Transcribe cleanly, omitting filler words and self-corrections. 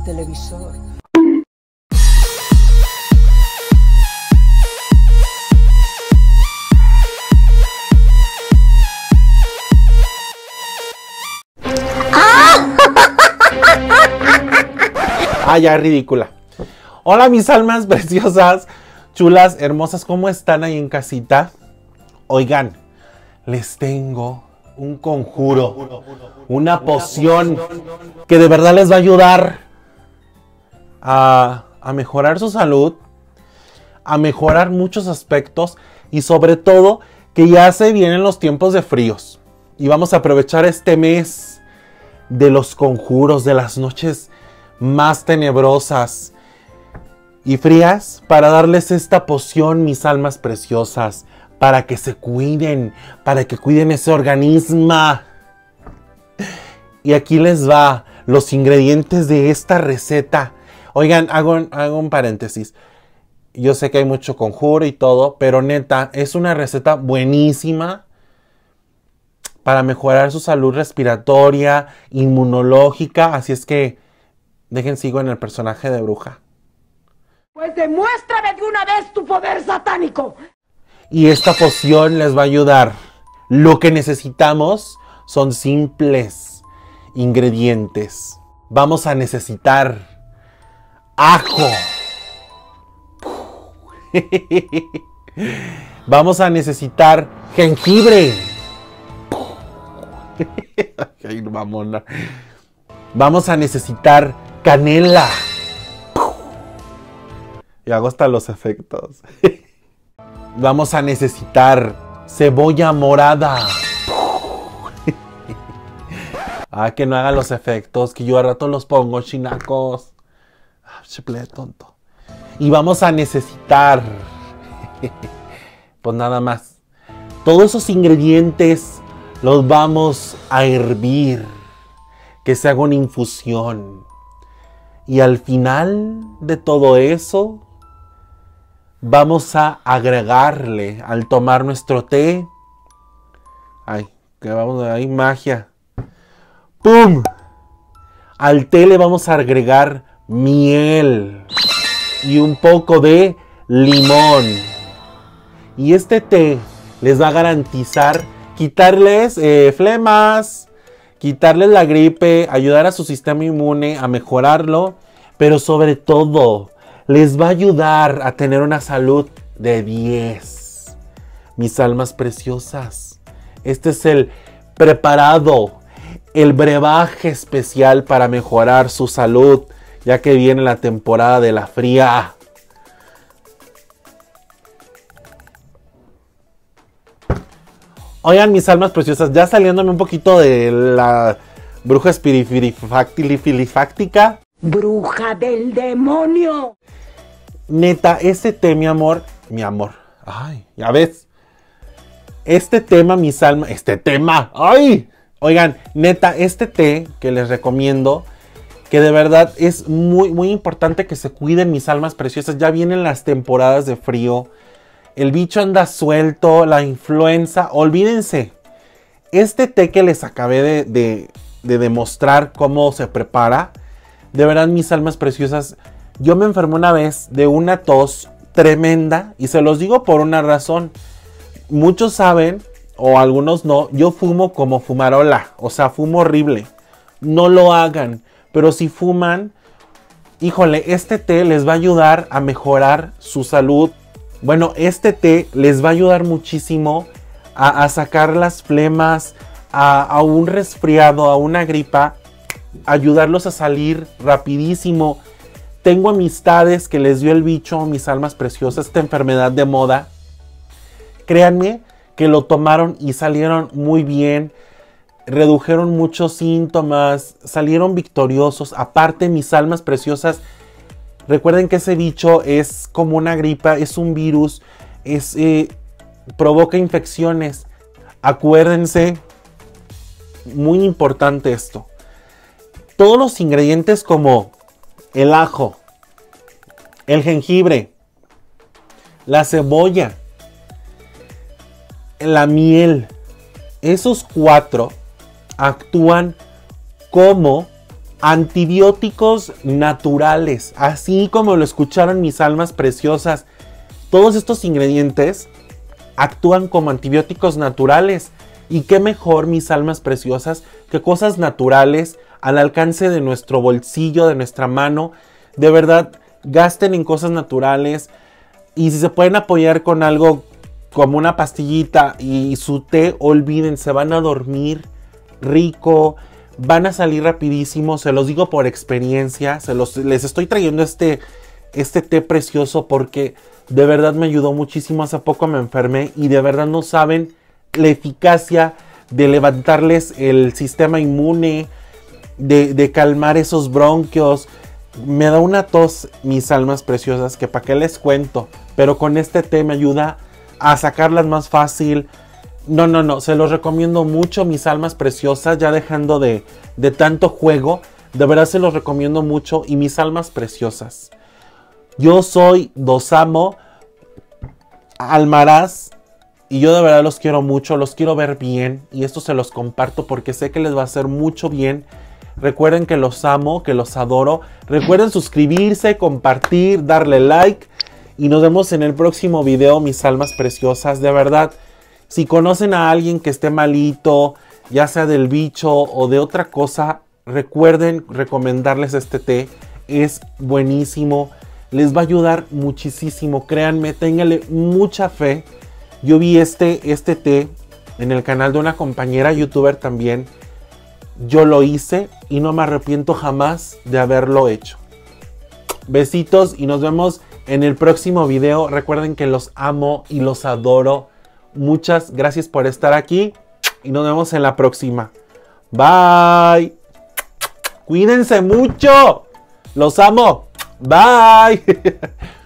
televisor. Ah, ya, ridícula. Hola, mis almas preciosas, chulas, hermosas, ¿cómo están ahí en casita? Oigan, les tengo un conjuro, una poción que de verdad les va a ayudar a mejorar su salud, a mejorar muchos aspectos y sobre todo que ya se vienen los tiempos de fríos. Y vamos a aprovechar este mes de los conjuros, de las noches más tenebrosas y frías, para darles esta poción, mis almas preciosas, para que se cuiden, para que cuiden ese organismo. Y aquí les va los ingredientes de esta receta. Oigan, hago un paréntesis. Yo sé que hay mucho conjuro y todo, pero neta, es una receta buenísima para mejorar su salud respiratoria, inmunológica. Así es que sigo en el personaje de bruja. Pues demuéstrame de una vez tu poder satánico. Y esta poción les va a ayudar. Lo que necesitamos son simples ingredientes. Vamos a necesitar ajo. Vamos a necesitar jengibre. Ay, mamona. Vamos a necesitar canela. Y hago hasta los efectos. Vamos a necesitar cebolla morada. Ah, que no haga los efectos, que yo a rato los pongo, chinacos. Chiple tonto. Y vamos a necesitar, pues nada más, todos esos ingredientes los vamos a hervir, que se haga una infusión. Y al final de todo eso, vamos a agregarle, al tomar nuestro té, ay, que vamos a ahí, magia, ¡pum! Al té le vamos a agregar miel y un poco de limón. Y este té les va a garantizar quitarles flemas, quitarles la gripe, ayudar a su sistema inmune a mejorarlo, pero sobre todo les va a ayudar a tener una salud de 10. Mis almas preciosas, este es el preparado, el brebaje especial para mejorar su salud, ya que viene la temporada de la fría. Oigan, mis almas preciosas, ya saliéndome un poquito de la bruja espirifactílica. ¡Bruja del demonio! Neta, este té, mi amor, ay, ya ves. Este tema, mis almas, ay. Oigan, neta, este té que les recomiendo, que de verdad es muy, muy importante que se cuiden, mis almas preciosas. Ya vienen las temporadas de frío. El bicho anda suelto, la influenza. Olvídense. Este té que les acabé de demostrar cómo se prepara. De verdad, mis almas preciosas. Yo me enfermé una vez de una tos tremenda. Y se los digo por una razón. Muchos saben, o algunos no, yo fumo como fumarola. O sea, fumo horrible. No lo hagan. Pero si fuman, híjole, este té les va a ayudar a mejorar su salud. Bueno, este té les va a ayudar muchísimo a sacar las flemas, a un resfriado, a una gripa, ayudarlos a salir rapidísimo. Tengo amistades que les dio el bicho, mis almas preciosas, esta enfermedad de moda. Créanme que lo tomaron y salieron muy bien. Redujeron muchos síntomas, salieron victoriosos. Aparte, mis almas preciosas, recuerden que ese bicho es como una gripa, es un virus, provoca infecciones. Acuérdense, muy importante esto. Todos los ingredientes como el ajo, el jengibre, la cebolla, la miel, esos 4 actúan como Antibióticos naturales, así como lo escucharon mis almas preciosas. Todos estos ingredientes actúan como antibióticos naturales. Y qué mejor, mis almas preciosas, que cosas naturales al alcance de nuestro bolsillo, de nuestra mano. De verdad, gasten en cosas naturales. Y si se pueden apoyar con algo como una pastillita y su té, olvídense, van a dormir rico. Van a salir rapidísimo, se los digo por experiencia. Les estoy trayendo este té precioso porque de verdad me ayudó muchísimo. Hace poco me enfermé y de verdad no saben la eficacia de levantarles el sistema inmune, de calmar esos bronquios. Me da una tos, mis almas preciosas, que para qué les cuento. Pero con este té me ayuda a sacarlas más fácil. No, se los recomiendo mucho, mis almas preciosas, ya dejando de tanto juego, de verdad se los recomiendo mucho. Y mis almas preciosas, yo soy Dosamo Almaraz y yo de verdad los quiero mucho, los quiero ver bien y esto se los comparto porque sé que les va a hacer mucho bien. Recuerden que los amo, que los adoro. Recuerden suscribirse, compartir, darle like y nos vemos en el próximo video, mis almas preciosas, de verdad. Si conocen a alguien que esté malito, ya sea del bicho o de otra cosa, recuerden recomendarles este té. Es buenísimo, les va a ayudar muchísimo. Créanme, ténganle mucha fe. Yo vi este té en el canal de una compañera youtuber también. Yo lo hice y no me arrepiento jamás de haberlo hecho. Besitos y nos vemos en el próximo video. Recuerden que los amo y los adoro. Muchas gracias por estar aquí y nos vemos en la próxima. Bye. Cuídense mucho. Los amo. Bye.